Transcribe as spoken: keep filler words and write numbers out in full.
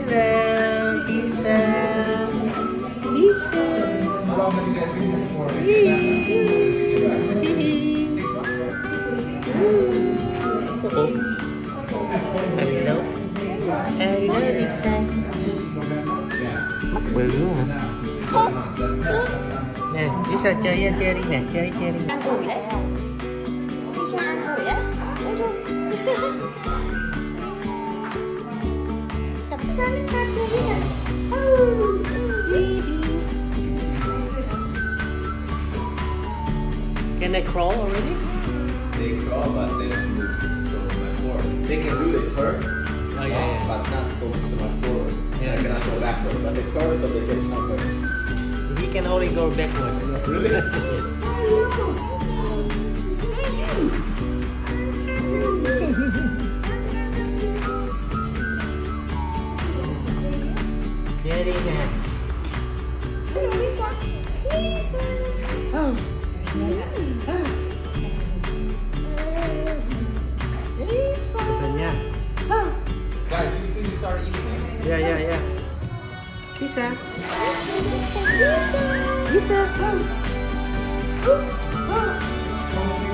nào Lisa. Lisa. Hello. Hello Lisa. Mắt bự quá hả? Nè, Lisa chơi với anh chơi đi nè, chơi đi chơi đi. Ăn ủi đấy. Lisa ăn ủi đấy. Ôi trời. Tập sao Lisa chơi đi nè. Can they crawl already? They crawl, but they don't move so much forward. They can do the turn, Oh yeah, yeah. but not go so much forward. Yeah. They cannot go backward, but they turn so they get somewhere. He can only go backwards. Really? Chơi đi nè. Lisa. Lisa. Oh. Lisa. Rồi nha. Guys, you think you start eating it? Yeah, yeah, yeah. Lisa. Lisa. Lisa. Oh. Oh.